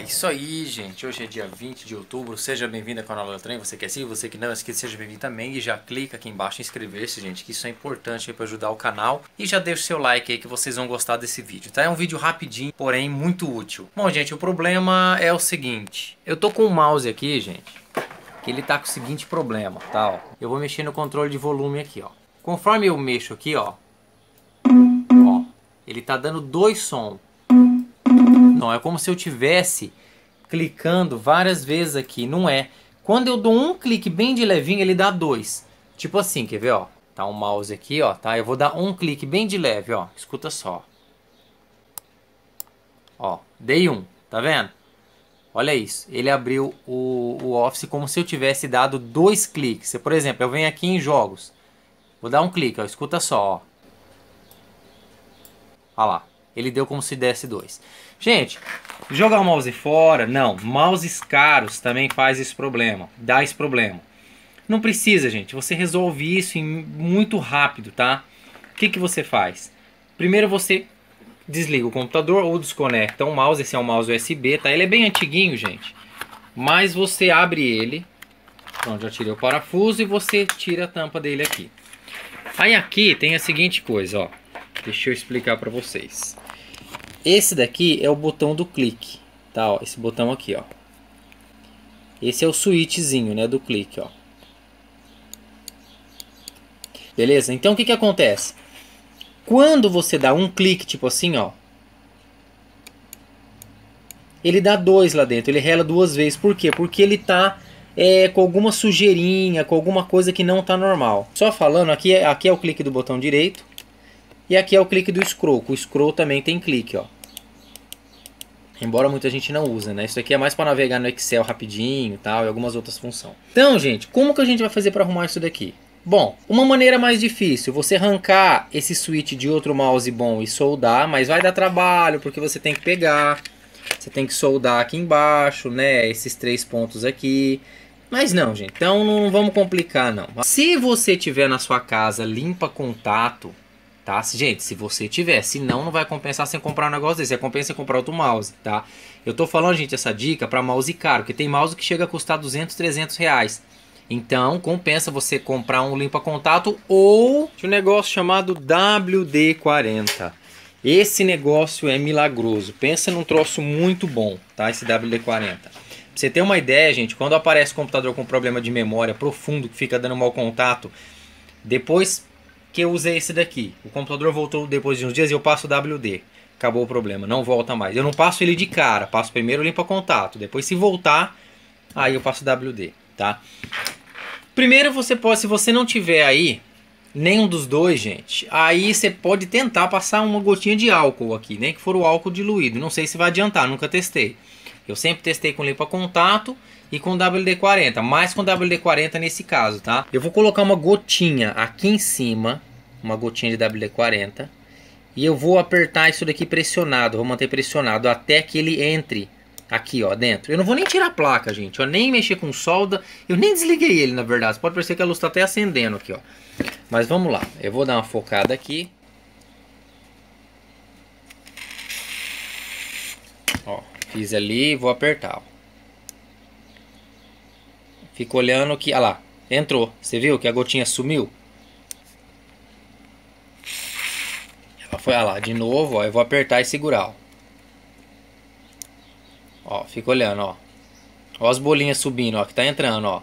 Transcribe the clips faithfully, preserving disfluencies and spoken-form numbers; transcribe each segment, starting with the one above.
isso aí, gente. Hoje é dia vinte de outubro. Seja bem-vindo ao canal do Trem. Você que é inscrito, você que não é inscrito, seja bem-vindo também. E já clica aqui embaixo em inscrever-se, gente, que isso é importante para ajudar o canal. E já deixa o seu like aí que vocês vão gostar desse vídeo, tá? É um vídeo rapidinho, porém muito útil. Bom, gente, o problema é o seguinte. Eu tô com o mouse aqui, gente, que ele tá com o seguinte problema, tá? Ó, eu vou mexer no controle de volume aqui, ó. Conforme eu mexo aqui, ó, ó, ele tá dando dois sons. Não, é como se eu tivesse clicando várias vezes aqui, não é. Quando eu dou um clique bem de levinho, ele dá dois. Tipo assim, quer ver, ó? Tá um mouse aqui, ó, tá? Eu vou dar um clique bem de leve, ó. Escuta só. Ó, dei um, tá vendo? Olha isso, ele abriu o, o Office como se eu tivesse dado dois cliques. Por exemplo, eu venho aqui em jogos. Vou dar um clique, ó, escuta só, ó. Olha lá, ele deu como se desse dois. Gente, jogar o mouse fora, não. Mouses caros também faz esse problema, dá esse problema. Não precisa, gente, você resolve isso em muito rápido, tá? O que que você faz? Primeiro você desliga o computador ou desconecta o mouse. Esse é um mouse U S B, tá? Ele é bem antiguinho, gente. Mas você abre ele. Pronto, já tirei o parafuso e você tira a tampa dele aqui. Aí aqui tem a seguinte coisa, ó. Deixa eu explicar pra vocês. Esse daqui é o botão do clique, tá? Ó, esse botão aqui, ó. Esse é o switchzinho, né, do clique, ó. Beleza? Então o que que acontece? Quando você dá um clique, tipo assim, ó, ele dá dois lá dentro, ele rela duas vezes. Por quê? Porque ele tá é, com alguma sujeirinha, com alguma coisa que não tá normal. Só falando, aqui é, aqui é o clique do botão direito e aqui é o clique do scroll. O scroll também tem clique, ó. Embora muita gente não use, né? Isso aqui é mais para navegar no Excel rapidinho e tal, e algumas outras funções. Então, gente, como que a gente vai fazer para arrumar isso daqui? Bom, uma maneira mais difícil, você arrancar esse switch de outro mouse bom e soldar, mas vai dar trabalho, porque você tem que pegar, você tem que soldar aqui embaixo, né? Esses três pontos aqui. Mas não, gente, então não vamos complicar, não. Se você tiver na sua casa limpa contato, tá? Gente, se você tiver, senão não vai compensar sem comprar um negócio desse, é compensa em comprar outro mouse, tá? Eu tô falando, gente, essa dica para mouse caro, porque tem mouse que chega a custar duzentos, trezentos reais. Então, compensa você comprar um limpa-contato ou um negócio chamado W D quarenta. Esse negócio é milagroso, pensa num troço muito bom, tá? Esse W D quarenta. Pra você ter uma ideia, gente, quando aparece o computador com problema de memória profundo, que fica dando mau contato, depois que eu usei esse daqui, o computador voltou depois de uns dias e eu passo o W D. Acabou o problema, não volta mais. Eu não passo ele de cara, passo primeiro limpa contato, depois se voltar, aí eu passo o W D, tá? Primeiro você pode, se você não tiver aí nenhum dos dois, gente, aí você pode tentar passar uma gotinha de álcool aqui, nem que for o álcool diluído. Não sei se vai adiantar, nunca testei. Eu sempre testei com limpa contato e com W D quarenta, mais com W D quarenta nesse caso, tá? Eu vou colocar uma gotinha aqui em cima, uma gotinha de W D quarenta, e eu vou apertar isso daqui pressionado, vou manter pressionado até que ele entre aqui, ó, dentro. Eu não vou nem tirar a placa, gente, eu nem mexer com solda, eu nem desliguei ele, na verdade. Você pode perceber que a luz está até acendendo aqui, ó. Mas vamos lá, eu vou dar uma focada aqui. Ó, fiz ali e vou apertar, ó. Fico olhando que, olha lá, entrou. Você viu que a gotinha sumiu? Ela foi, olha lá, de novo, ó, eu vou apertar e segurar, ó. Ó, fica olhando, ó. Ó as bolinhas subindo, ó, que tá entrando, ó.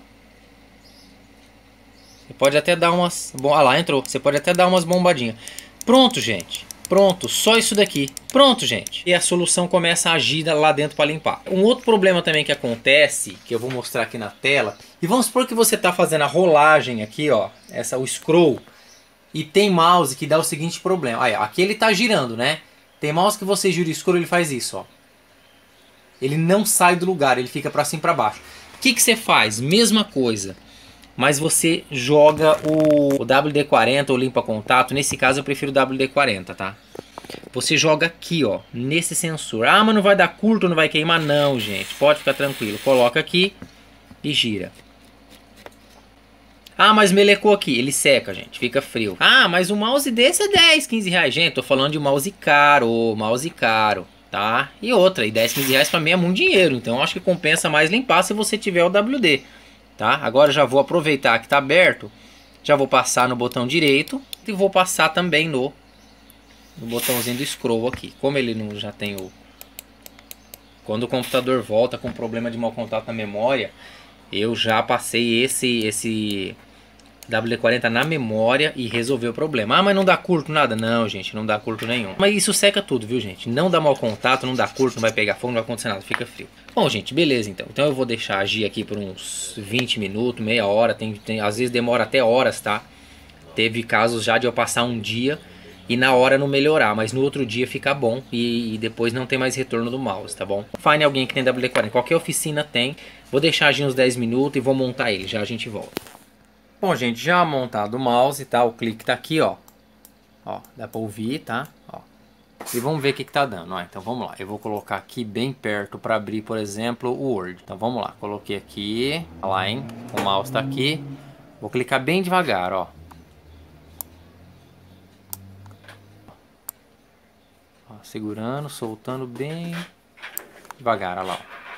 Você pode até dar umas... Bom, olha lá, entrou. Você pode até dar umas bombadinhas. Pronto, gente. Pronto, só isso daqui. Pronto, gente. E a solução começa a agir lá dentro para limpar. Um outro problema também que acontece, que eu vou mostrar aqui na tela. E vamos supor que você tá fazendo a rolagem aqui, ó. Essa, o scroll. E tem mouse que dá o seguinte problema. Aí, ó, aqui ele tá girando, né? Tem mouse que você gira o scroll, ele faz isso, ó. Ele não sai do lugar, ele fica para cima e para baixo. O que que você faz? Mesma coisa. Mas você joga o W D quarenta ou limpa contato. Nesse caso eu prefiro o W D quarenta, tá? Você joga aqui, ó, nesse sensor. Ah, mas não vai dar curto, não vai queimar. Não, gente, pode ficar tranquilo. Coloca aqui e gira. Ah, mas melecou aqui. Ele seca, gente, fica frio. Ah, mas um mouse desse é dez, quinze reais. Gente, tô falando de mouse caro, mouse caro. tá? E outra, e dez, quinze reais pra mim é muito dinheiro, então eu acho que compensa mais limpar se você tiver o W D, tá? Agora já vou aproveitar que tá aberto, já vou passar no botão direito e vou passar também no, no botãozinho do scroll aqui. Como ele não já tem o... Quando o computador volta com problema de mau contato na memória, eu já passei esse, esse W D quarenta na memória e resolveu o problema. Ah, mas não dá curto nada? Não, gente, não dá curto nenhum. Mas isso seca tudo, viu, gente? Não dá mau contato, não dá curto, não vai pegar fogo, não vai acontecer nada, fica frio. Bom, gente, beleza então. Então eu vou deixar agir aqui por uns vinte minutos, meia hora. Tem, tem, às vezes demora até horas, tá? Teve casos já de eu passar um dia e na hora não melhorar, mas no outro dia fica bom e, e depois não tem mais retorno do mouse, tá bom? Fine alguém que tem W D quarenta, qualquer oficina tem. Vou deixar agir uns dez minutos e vou montar ele, já a gente volta. Bom, gente, já montado o mouse, tá? O clique tá aqui, ó. Ó, dá pra ouvir, tá? Ó. E vamos ver o que que tá dando, ó. Então vamos lá, eu vou colocar aqui bem perto para abrir, por exemplo, o Word. Então vamos lá, coloquei aqui, olha lá, hein? O mouse tá aqui. Vou clicar bem devagar, ó. Segurando, soltando bem devagar, olha lá.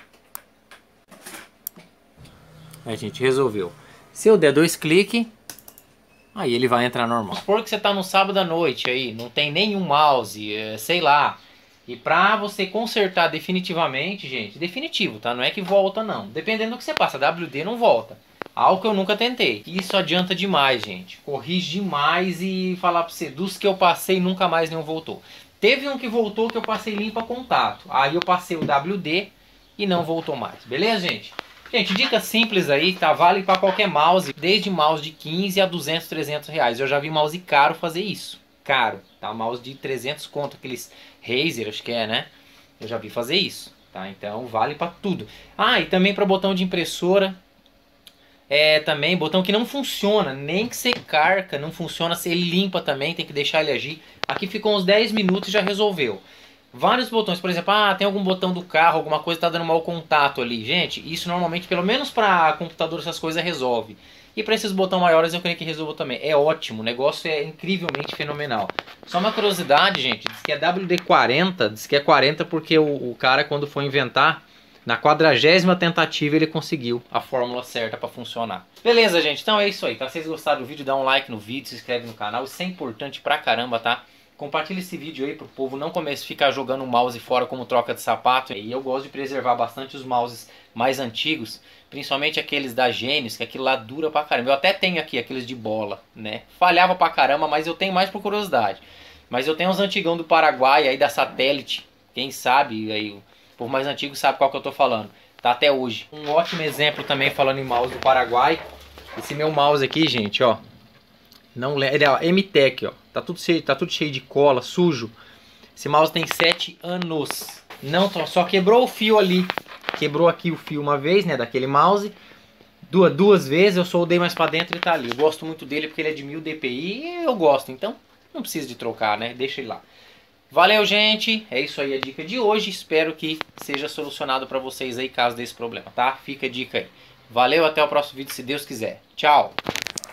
Aí a gente resolveu. Se eu der dois cliques, aí ele vai entrar normal. Supor que você está no sábado à noite aí, não tem nenhum mouse, é, sei lá. E pra você consertar definitivamente, gente, definitivo, tá? Não é que volta não. Dependendo do que você passa, W D não volta. Algo que eu nunca tentei. Isso adianta demais, gente. Corrige demais e falar pra você, dos que eu passei, nunca mais nenhum voltou. Teve um que voltou que eu passei limpo a contato. Aí eu passei o W D e não voltou mais. Beleza, gente? Gente, dica simples aí, tá? Vale para qualquer mouse. Desde mouse de quinze a duzentos, trezentos reais. Eu já vi mouse caro fazer isso. Caro, tá? Mouse de trezentos conto. Aqueles Razer, acho que é, né? Eu já vi fazer isso, tá? Então vale para tudo. Ah, e também para botão de impressora. É também botão que não funciona, nem que você carca, não funciona, se ele limpa também, tem que deixar ele agir. Aqui ficou uns dez minutos e já resolveu. Vários botões, por exemplo, ah, tem algum botão do carro, alguma coisa está dando mau contato ali. Gente, isso normalmente, pelo menos para computador, essas coisas resolve. E para esses botões maiores eu creio que resolva também. É ótimo, o negócio é incrivelmente fenomenal. Só uma curiosidade, gente, diz que é W D quarenta, diz que é quarenta porque o, o cara quando foi inventar, na quadragésima tentativa ele conseguiu a fórmula certa para funcionar. Beleza, gente? Então é isso aí, tá? Se vocês gostaram do vídeo, dá um like no vídeo, se inscreve no canal. Isso é importante pra caramba, tá? Compartilha esse vídeo aí pro povo não começar a ficar jogando o mouse fora como troca de sapato. E eu gosto de preservar bastante os mouses mais antigos, principalmente aqueles da Genius, que aquilo lá dura pra caramba. Eu até tenho aqui aqueles de bola, né? Falhava pra caramba, mas eu tenho mais por curiosidade. Mas eu tenho uns antigão do Paraguai, aí da Satélite, quem sabe aí... Por mais antigo sabe qual que eu tô falando. Tá até hoje. Um ótimo exemplo também falando em mouse do Paraguai. Esse meu mouse aqui, gente, ó. Não lembra, é M-Tech, ó. Tá tudo cheio, tá tudo cheio de cola, sujo. Esse mouse tem sete anos. Não, só quebrou o fio ali. Quebrou aqui o fio uma vez, né, daquele mouse. Duas, duas vezes eu soldei mais pra dentro e tá ali. Eu gosto muito dele porque ele é de mil D P I e eu gosto. Então, não precisa de trocar, né? Deixa ele lá. Valeu, gente. É isso aí a dica de hoje. Espero que seja solucionado para vocês aí caso desse problema, tá? Fica a dica aí. Valeu, até o próximo vídeo, se Deus quiser. Tchau.